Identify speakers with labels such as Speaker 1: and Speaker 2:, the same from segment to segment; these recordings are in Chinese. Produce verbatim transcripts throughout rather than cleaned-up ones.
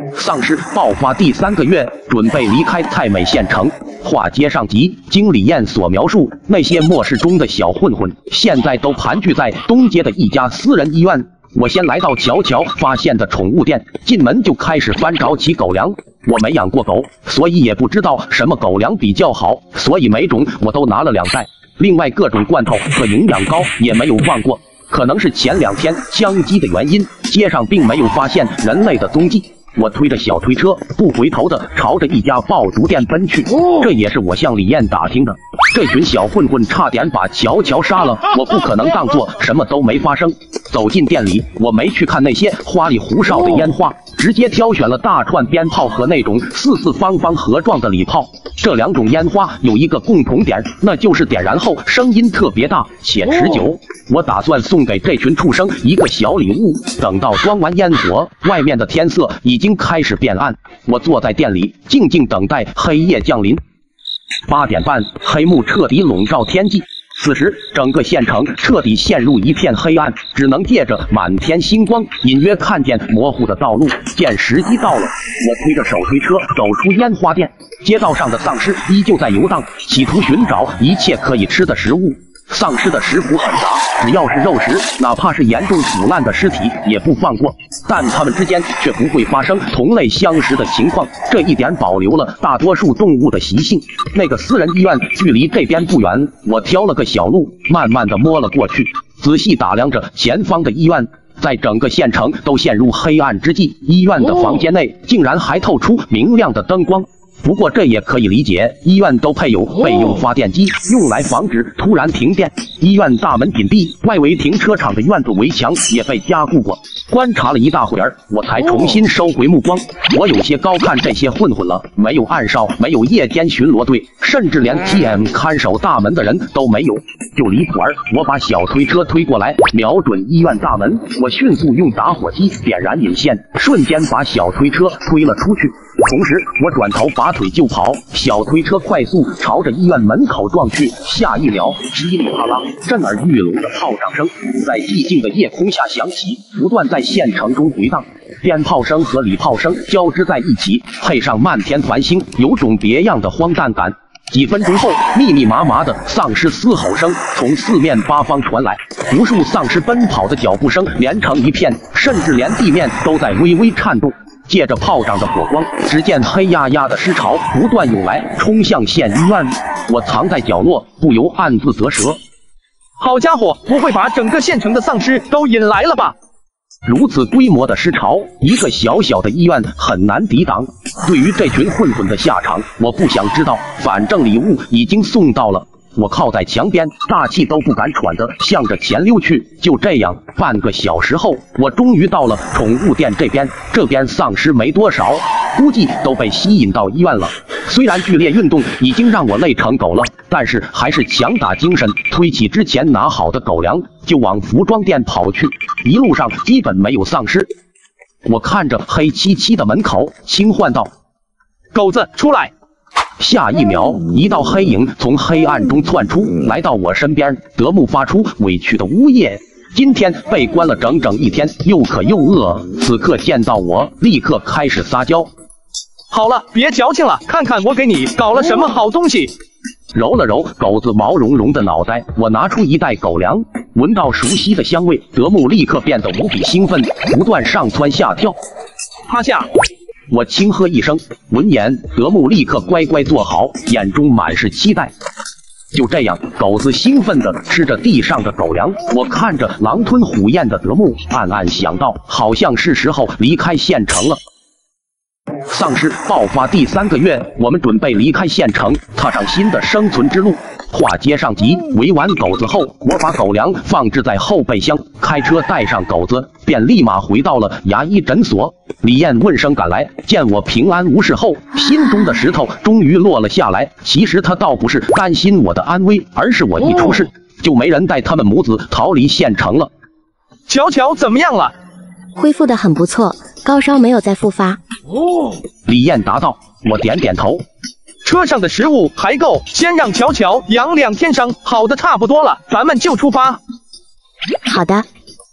Speaker 1: 丧尸爆发第三个月，准备离开太美县城。话接上集，经李艳所描述，那些末世中的小混混，现在都盘踞在东街的一家私人医院。我先来到乔乔发现的宠物店，进门就开始翻找起狗粮。我没养过狗，所以也不知道什么狗粮比较好，所以每种我都拿了两袋。另外各种罐头和营养膏也没有忘过。可能是前两天枪击的原因，街上并没有发现人类的踪迹。我推着小推车，不回头的朝着一家爆竹店奔去。这也是我向李艳打听的。这群小混混差点把乔乔杀了，我不可能当作什么都没发生。走进店里，我没去看那些花里胡哨的烟花，直接挑选了大串鞭炮和那种四四方方盒状的礼炮。这两种烟花有一个共同点，那就是点燃后声音特别大且持久。我打算送给这群畜生一个小礼物。等到装完烟火，外面的天色已经开始变暗，我坐在店里静静等待黑夜降临。八点半，黑幕彻底笼罩天际。此时，整个县城彻底陷入一片黑暗，只能借着满天星光，隐约看见模糊的道路。见时机到了，我推着手推车走出烟花店。街道上的丧尸依旧在游荡，企图寻找一切可以吃的食物。丧尸的食谱很杂，只要是肉食，哪怕是严重腐烂的尸体也不放过。但它们之间却不会发生同类相食的情况，这一点保留了大多数动物的习性。那个私人医院距离这边不远，我挑了个小路，慢慢的摸了过去，仔细打量着前方的医院。在整个县城都陷入黑暗之际，医院的房间内竟然还透出明亮的灯光。不过这也可以理解，医院都配有备用发电机，用来防止突然停电。医院大门紧闭，外围停车场的院子围墙也被加固过。观察了一大会儿，我才重新收回目光。我有些高看这些混混了，没有暗哨，没有夜间巡逻队，甚至连 T M 看守大门的人都没有。就离谱儿！我把小推车推过来，瞄准医院大门，我迅速用打火机点燃引线，瞬间把小推车推了出去。同时，我转头拔腿就跑，小推车快速朝着医院门口撞去。下一秒，噼里啪啦，震耳欲聋的炮仗声在寂静的夜空下响起，不断在县城中回荡。鞭炮声和礼炮声交织在一起，配上漫天繁星，有种别样的荒诞感。几分钟后，密密麻麻的丧尸嘶吼声从四面八方传来，无数丧尸奔跑的脚步声连成一片，甚至连地面都在微微颤动。借着炮仗的火光，只见黑压压的尸潮不断涌来，冲向县医院。我藏在角落，不由暗自啧舌。
Speaker 2: 好家伙，不会把整个县城的丧尸都引来了吧？
Speaker 1: 如此规模的尸潮，一个小小的医院很难抵挡。对于这群混混的下场，我不想知道，反正礼物已经送到了。我靠在墙边，大气都不敢喘的向着前溜去。就这样，半个小时后，我终于到了宠物店这边。这边丧尸没多少，估计都被吸引到医院了。虽然剧烈运动已经让我累成狗了，但是还是强打精神，推起之前拿好的狗粮，就往服装店跑去。一路上基本没有丧尸。我看着黑漆漆的门口，轻唤道：“
Speaker 2: 狗子，出来！”
Speaker 1: 下一秒，一道黑影从黑暗中窜出，来到我身边。德牧发出委屈的呜咽。今天被关了整整一天，又渴又饿，此刻见到我，立刻开始撒娇。
Speaker 2: 好了，别矫情了，看看我给你搞了什么好东西。
Speaker 1: 揉了揉狗子毛茸茸的脑袋，我拿出一袋狗粮，闻到熟悉的香味，德牧立刻变得无比兴奋，不断上蹿下跳。
Speaker 2: 趴下！
Speaker 1: 我轻喝一声，闻言，德牧立刻乖乖坐好，眼中满是期待。就这样，狗子兴奋地吃着地上的狗粮。我看着狼吞虎咽的德牧，暗暗想到，好像是时候离开县城了。丧尸爆发第三个月，我们准备离开县城，踏上新的生存之路。话接上集，围完狗子后，我把狗粮放置在后备箱，开车带上狗子，便立马回到了牙医诊所。李艳问声赶来，见我平安无事后，心中的石头终于落了下来。其实她倒不是担心我的安危，而是我一出事，就没人带他们母子逃离县城了。
Speaker 2: 乔乔怎么样了？
Speaker 3: 恢复得很不错，高烧没有再复发。
Speaker 2: 哦，
Speaker 1: 李艳答道。我点点头。
Speaker 2: 车上的食物还够，先让乔乔养两天伤，好的差不多了，咱们就出发。
Speaker 3: 好的。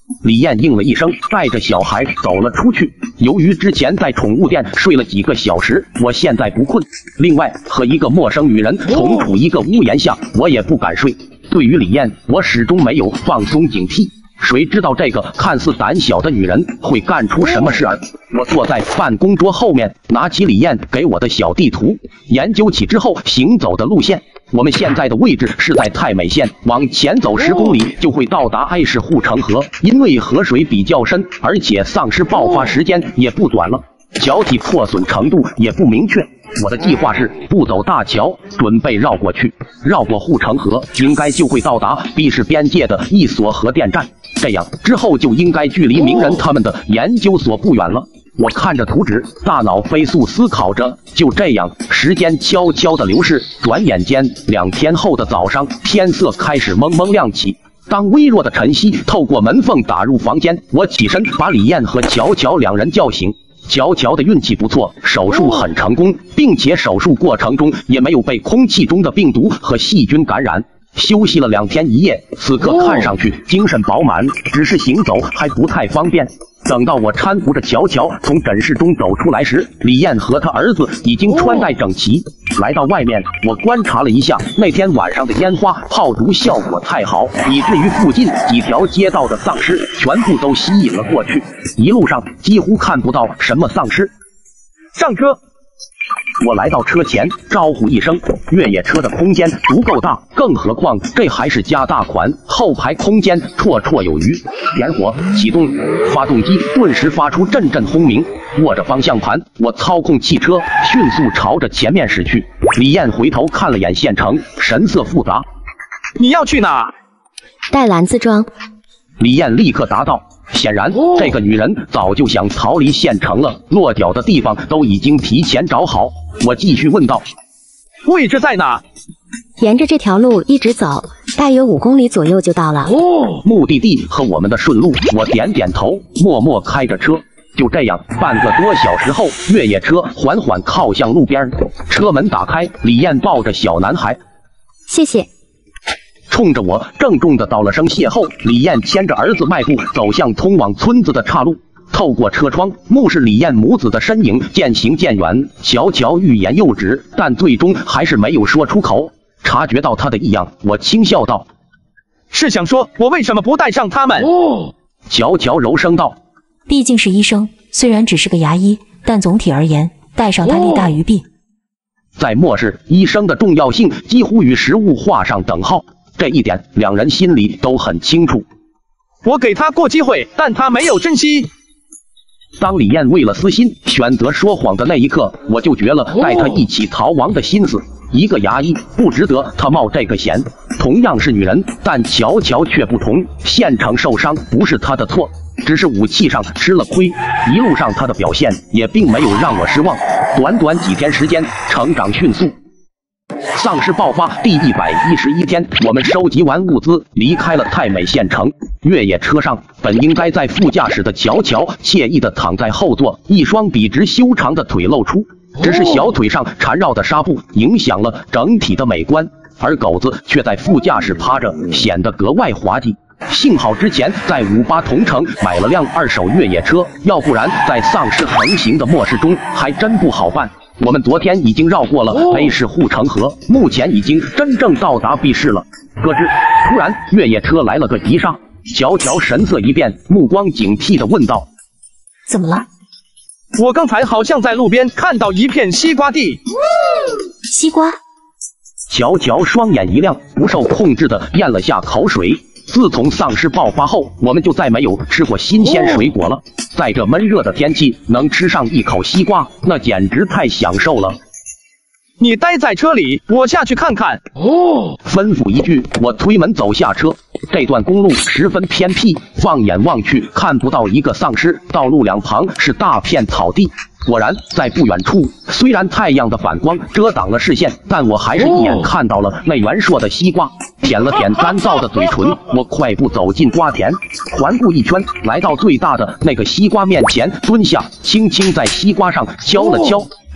Speaker 1: 李艳应了一声，带着小孩走了出去。由于之前在宠物店睡了几个小时，我现在不困。另外，和一个陌生女人同处一个屋檐下，我也不敢睡。对于李艳，我始终没有放松警惕。谁知道这个看似胆小的女人会干出什么事儿？我坐在办公桌后面，拿起李艳给我的小地图，研究起之后行走的路线。我们现在的位置是在太美县，往前走十公里就会到达爱市护城河。因为河水比较深，而且丧尸爆发时间也不短了，桥体破损程度也不明确。我的计划是不走大桥，准备绕过去，绕过护城河，应该就会到达 B 市边界的一所核电站。这样之后就应该距离鸣人他们的研究所不远了。我看着图纸，大脑飞速思考着。就这样，时间悄悄的流逝，转眼间，两天后的早上，天色开始蒙蒙亮起。当微弱的晨曦透过门缝打入房间，我起身把李艳和乔乔两人叫醒。乔乔的运气不错，手术很成功，并且手术过程中也没有被空气中的病毒和细菌感染。休息了两天一夜，此刻看上去精神饱满，只是行走还不太方便。等到我搀扶着乔乔从诊室中走出来时，李艳和他儿子已经穿戴整齐。来到外面，我观察了一下那天晚上的烟花炮竹效果太好，以至于附近几条街道的丧尸全部都吸引了过去。一路上几乎看不到什么丧尸。
Speaker 2: 上车。
Speaker 1: 我来到车前，招呼一声。越野车的空间足够大，更何况这还是加大款，后排空间绰绰有余。点火，启动，发动机顿时发出阵阵轰鸣。握着方向盘，我操控汽车迅速朝着前面驶去。李艳回头看了眼县城，神色复杂。
Speaker 2: 你要去哪？
Speaker 3: 带篮子装。
Speaker 1: 李艳立刻答道。显然，这个女人早就想逃离县城了，落脚的地方都已经提前找好。我继续问道：“
Speaker 2: 位置在哪？”
Speaker 3: 沿着这条路一直走，大约五公里左右就到了。
Speaker 1: 哦，目的地和我们的顺路。我点点头，默默开着车。就这样，半个多小时后，越野车缓缓靠向路边，车门打开，李艳抱着小男孩。
Speaker 3: 谢谢。
Speaker 1: 冲着我郑重的道了声谢后，李艳牵着儿子迈步走向通往村子的岔路。透过车窗目视李艳母子的身影渐行渐远，乔乔欲言又止，但最终还是没有说出口。察觉到他的异样，我轻笑道：“
Speaker 2: 是想说我为什么不带上他们？”
Speaker 1: 哦，乔乔柔声道：“
Speaker 4: 毕竟是医生，虽然只是个牙医，但总体而言，带上他利大于弊。”
Speaker 1: 在漠视医生的重要性几乎与食物画上等号。这一点两人心里都很清楚。
Speaker 2: 我给他过机会，但他没有珍惜。
Speaker 1: 当李艳为了私心选择说谎的那一刻，我就绝了带他一起逃亡的心思。一个牙医不值得他冒这个险。同样是女人，但乔乔却不同。县城受伤不是她的错，只是武器上吃了亏。一路上她的表现也并没有让我失望。短短几天时间，成长迅速。丧尸爆发第一百一十一天，我们收集完物资，离开了太美县城。越野车上，本应该在副驾驶的乔乔惬意地躺在后座，一双笔直修长的腿露出，只是小腿上缠绕的纱布影响了整体的美观，而狗子却在副驾驶趴着，显得格外滑稽。幸好之前在五八同城买了辆二手越野车，要不然在丧尸横行的末世中还真不好办。我们昨天已经绕过了 A 市护城河，目前已经真正到达 B 市了。咯吱！突然，越野车来了个急刹，乔乔神色一变，目光警惕地问道：“
Speaker 4: 怎么了？”
Speaker 2: 我刚才好像在路边看到一片西瓜地。
Speaker 4: 西瓜？
Speaker 1: 乔乔双眼一亮，不受控制地咽了下口水。自从丧尸爆发后，我们就再没有吃过新鲜水果了。在这闷热的天气，能吃上一口西瓜，那简直太享受了。
Speaker 2: 你待在车里，我下去看看。
Speaker 1: 哦，吩咐一句，我推门走下车。这段公路十分偏僻，放眼望去看不到一个丧尸，道路两旁是大片草地。果然，在不远处，虽然太阳的反光遮挡了视线，但我还是一眼看到了那圆硕的西瓜。舔了舔干燥的嘴唇，我快步走进瓜田，环顾一圈，来到最大的那个西瓜面前，蹲下，轻轻在西瓜上敲了敲。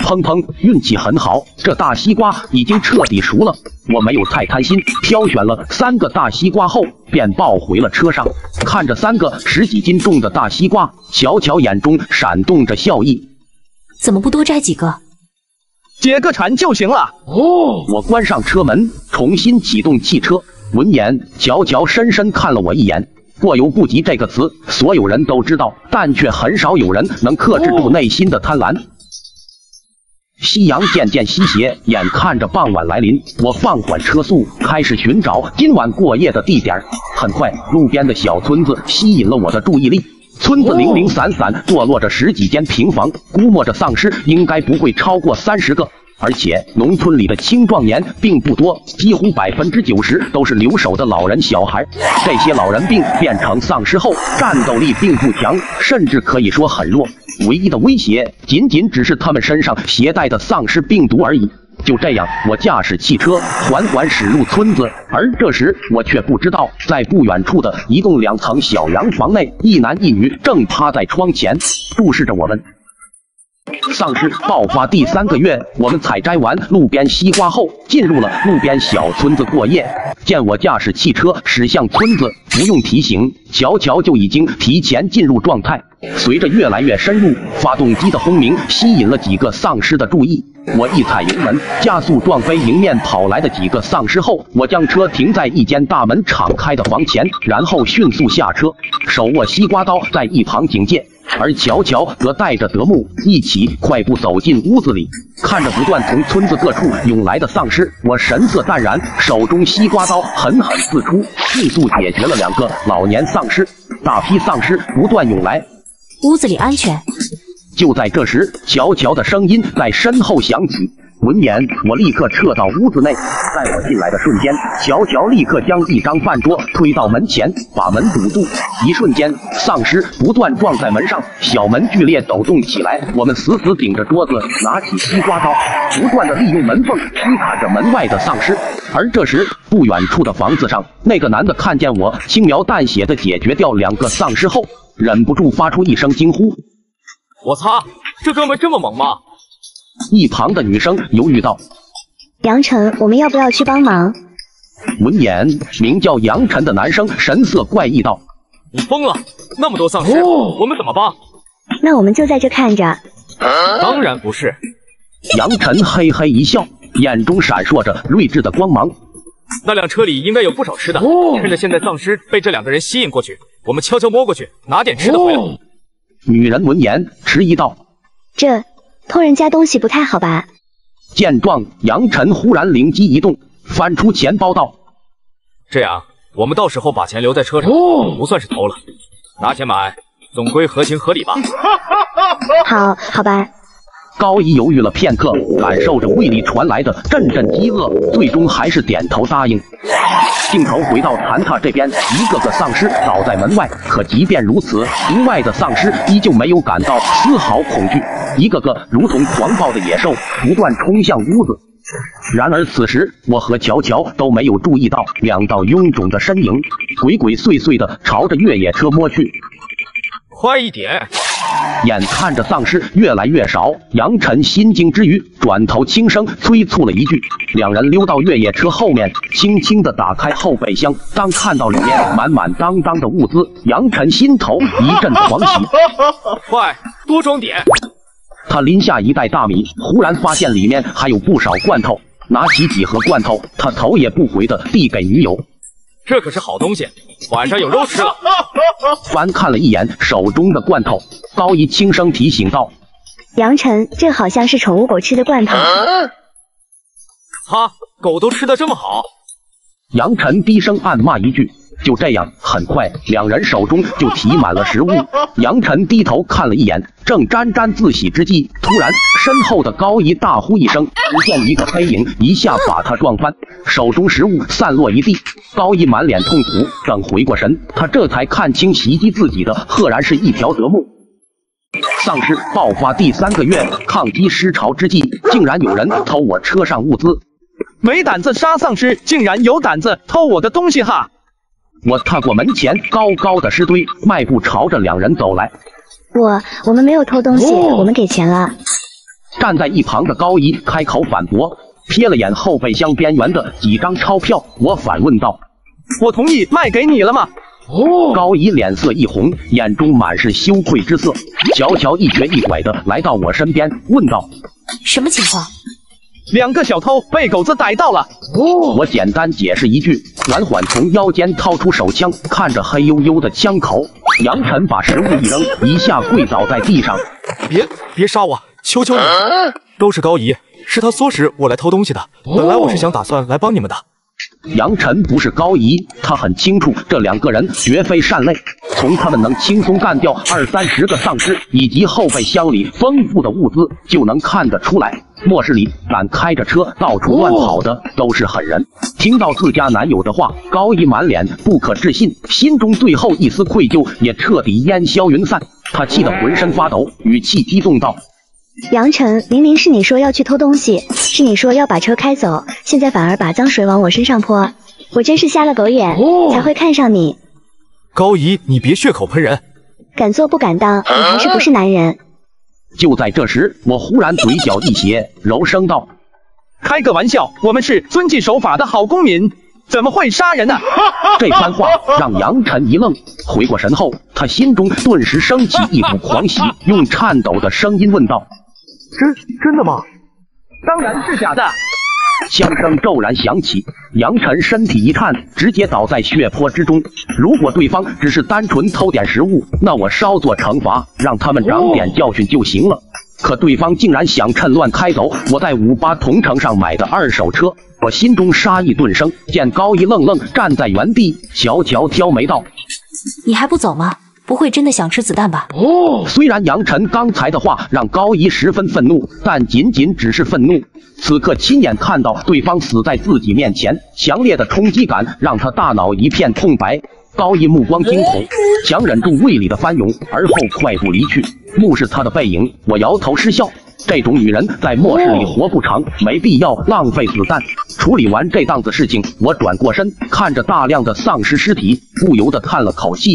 Speaker 1: 砰砰，运气很好，这大西瓜已经彻底熟了。我没有太贪心，挑选了三个大西瓜后，便抱回了车上。看着三个十几斤重的大西瓜，乔乔眼中闪动着笑意。
Speaker 4: 怎么不多摘几个？
Speaker 2: 解个馋就行了。
Speaker 1: 哦，我关上车门，重新启动汽车。闻言，乔乔深深看了我一眼。过犹不及这个词，所有人都知道，但却很少有人能克制住内心的贪婪。夕阳渐渐西斜，眼看着傍晚来临，我放缓车速，开始寻找今晚过夜的地点。很快，路边的小村子吸引了我的注意力。村子零零散散坐落着十几间平房，估摸着丧尸应该不会超过三十个。而且农村里的青壮年并不多，几乎百分之九十都是留守的老人小孩。这些老人病变成丧尸后，战斗力并不强，甚至可以说很弱。唯一的威胁仅仅只是他们身上携带的丧尸病毒而已。就这样，我驾驶汽车缓缓驶入村子，而这时我却不知道，在不远处的一栋两层小洋房内，一男一女正趴在窗前注视着我们。丧尸爆发第三个月，我们采摘完路边西瓜后，进入了路边小村子过夜。见我驾驶汽车驶向村子，不用提醒，乔乔就已经提前进入状态。随着越来越深入，发动机的轰鸣吸引了几个丧尸的注意。我一踩油门，加速撞飞迎面跑来的几个丧尸后，我将车停在一间大门敞开的房前，然后迅速下车，手握西瓜刀在一旁警戒。而乔乔则带着德牧一起快步走进屋子里，看着不断从村子各处涌来的丧尸，我神色淡然，手中西瓜刀狠狠刺出，迅速解决了两个老年丧尸。大批丧尸不断涌来，
Speaker 4: 屋子里安全。
Speaker 1: 就在这时，乔乔的声音在身后响起。闻言，我立刻撤到屋子内。在我进来的瞬间，乔乔立刻将一张饭桌推到门前，把门堵住。一瞬间，丧尸不断撞在门上，小门剧烈抖动起来。我们死死顶着桌子，拿起西瓜刀，不断的利用门缝驱砍着门外的丧尸。而这时，不远处的房子上，那个男的看见我轻描淡写的解决掉两个丧尸后，忍不住发出一声惊呼：“
Speaker 5: 我擦，这哥们这么猛吗？”
Speaker 1: 一旁的女生犹豫道：“
Speaker 3: 杨晨，我们要不要去帮忙？”
Speaker 1: 闻言，名叫杨晨的男生神色怪异道：“
Speaker 5: 你疯了？那么多丧尸，哦、我们怎么帮？”
Speaker 3: 那我们就在这看着。
Speaker 5: 当然不是。
Speaker 1: 杨晨嘿嘿一笑，眼中闪烁着睿智的光芒。
Speaker 5: 那辆车里应该有不少吃的，哦、趁着现在丧尸被这两个人吸引过去，我们悄悄摸过去，拿点吃的回来。哦、
Speaker 1: 女人闻言迟疑道：“
Speaker 3: 这偷人家东西不太好吧？”
Speaker 1: 见状，杨晨忽然灵机一动，翻出钱包道：“
Speaker 5: 这样，我们到时候把钱留在车上，哦、不算是偷了。拿钱买，总归合情合理吧？”
Speaker 3: 好，好吧。
Speaker 1: 高一犹豫了片刻，感受着胃里传来的阵阵饥饿，最终还是点头答应。镜头回到谭塔这边，一个个丧尸倒在门外，可即便如此，屋外的丧尸依旧没有感到丝毫恐惧，一个个如同狂暴的野兽，不断冲向屋子。然而此时，我和乔乔都没有注意到两道臃肿的身影，鬼鬼祟祟地朝着越野车摸去。
Speaker 5: 快一点！
Speaker 1: 眼看着丧尸越来越少，杨晨心惊之余，转头轻声催促了一句。两人溜到越野车后面，轻轻地打开后备箱。当看到里面满满当当的物资，杨晨心头一阵狂喜。
Speaker 5: 快，多装点！
Speaker 1: 他拎下一袋大米，忽然发现里面还有不少罐头，拿起几盒罐头，他头也不回地递给女友。
Speaker 5: 这可是好东西，晚上有肉吃了。
Speaker 1: 翻看了一眼手中的罐头，高一轻声提醒道：“
Speaker 3: 杨晨，这好像是宠物狗吃的罐头。”
Speaker 5: 哈，狗都吃得这么好？
Speaker 1: 杨晨低声暗骂一句。就这样，很快两人手中就提满了食物。杨晨低头看了一眼，正沾沾自喜之际，突然身后的高一大呼一声，只见一个黑影一下把他撞翻，手中食物散落一地。高一满脸痛苦，等回过神，他这才看清袭击自己的赫然是一条德牧。丧尸爆发第三个月，抗击尸潮之际，竟然有人偷我车上物资。
Speaker 2: 没胆子杀丧尸，竟然有胆子偷我的东西哈！
Speaker 1: 我踏过门前高高的尸堆，迈步朝着两人走来。
Speaker 3: 我我们没有偷东西，哦、我们给钱了。
Speaker 1: 站在一旁的高姨开口反驳，瞥了眼后备箱边缘的几张钞票，我反问道：“
Speaker 2: 我同意卖给你了吗？”
Speaker 1: 哦，高姨脸色一红，眼中满是羞愧之色，悄悄一瘸一拐的来到我身边，问道：“
Speaker 4: 什么情况？”
Speaker 2: 两个小偷被狗子逮到了。
Speaker 1: 哦，我简单解释一句，缓缓从腰间掏出手枪，看着黑黝黝的枪口，杨晨把食物一扔，一下跪倒在地上。
Speaker 6: 别别杀我，求求你！都是高姨，是她唆使我来偷东西的。本来我是想打算来帮你们的。
Speaker 1: 杨晨不是高姨，他很清楚这两个人绝非善类，从他们能轻松干掉二三十个丧尸以及后备箱里丰富的物资就能看得出来，末世里敢开着车到处乱跑的都是狠人。听到自家男友的话，高姨满脸不可置信，心中最后一丝愧疚也彻底烟消云散，她气得浑身发抖，语气激动道：“
Speaker 3: 杨晨，明明是你说要去偷东西，是你说要把车开走，现在反而把脏水往我身上泼，我真是瞎了狗眼，才会看上你。”
Speaker 6: 高姨，你别血口喷人，
Speaker 3: 敢做不敢当，你还是不是男人？
Speaker 1: 就在这时，我忽然嘴角一斜，柔声道：“
Speaker 2: 开个玩笑，我们是遵纪守法的好公民，怎么会杀人呢？”
Speaker 1: 这番话让杨晨一愣，回过神后，他心中顿时升起一股狂喜，用颤抖的声音问道：“
Speaker 2: 真真的吗？”“当然是假的。”
Speaker 1: 枪声骤然响起，杨晨身体一颤，直接倒在血泊之中。如果对方只是单纯偷点食物，那我稍作惩罚，让他们长点教训就行了。可对方竟然想趁乱开走我在五八同城上买的二手车，我心中杀意顿生。见高姨愣愣站在原地，悄悄挑眉道：“
Speaker 4: 你还不走吗？不会真的想吃子弹吧？”
Speaker 1: 哦，虽然杨晨刚才的话让高姨十分愤怒，但仅仅只是愤怒。此刻亲眼看到对方死在自己面前，强烈的冲击感让他大脑一片空白。高姨目光惊恐，强忍住胃里的翻涌，而后快步离去。目视她的背影，我摇头失笑。这种女人在末世里活不长，没必要浪费子弹。处理完这档子事情，我转过身，看着大量的丧尸尸体，不由得叹了口气。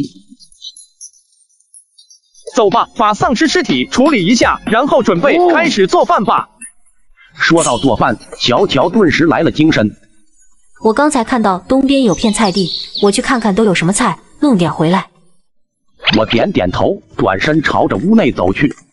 Speaker 2: 走吧，把丧尸尸体处理一下，然后准备开始做饭吧。
Speaker 1: 说到做饭，乔乔顿时来了精神。
Speaker 4: 我刚才看到东边有片菜地，我去看看都有什么菜，弄点回来。
Speaker 1: 我点点头，转身朝着屋内走去。